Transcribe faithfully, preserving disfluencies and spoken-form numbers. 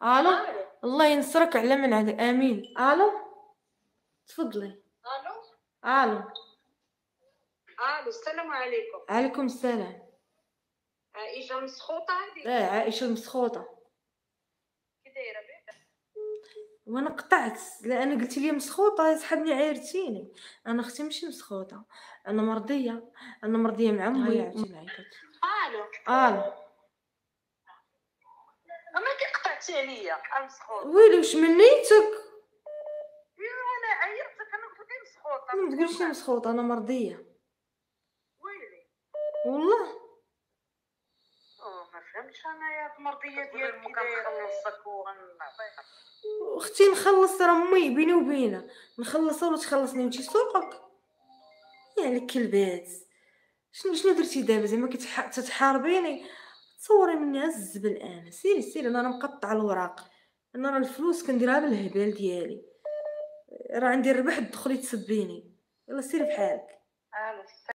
الو. الو. الله ينصرك على من عندك، امين. الو، تفضلي. الو. الو. الو، السلام عليكم. عليكم السلام. عائشة مسخوطة هذه. اه، عائشه المسخوطه. كي دايرة بك؟ وانا قطعت لان قلتي لي مسخوطه، سحبني عايرتيني. انا اختي ماشي مسخوطه، انا مرضيه. انا مرضيه مع امي. هيا عرفتي العيطات. الو. الو. اما كي قطعتي عليا مسخوطة. ويلي واش من نيتك؟ ايوا انا عيرتك، انا قلت لك مسخوطة. ما تقوليش لي مسخوطه، انا مرضيه ويلي. والله. اه ما فهمتش انا يا المرضية ديالك كي دايرة نصك ونعطيها. اختي نخلص راه امي بيني وبينها، نخلصها ولا تخلصني وانتي سوقك. يا الكلبات، شنو شنو درتي دابا؟ زعما كتحاربيني؟ تصوري مني على الزبل. انا سيري سيري، انا راه مقطعه الوراق. انا راه الفلوس كنديرها بالهبال ديالي، راه عندي الربح تدخلي تسبيني. يلا سيري بحالك. الو.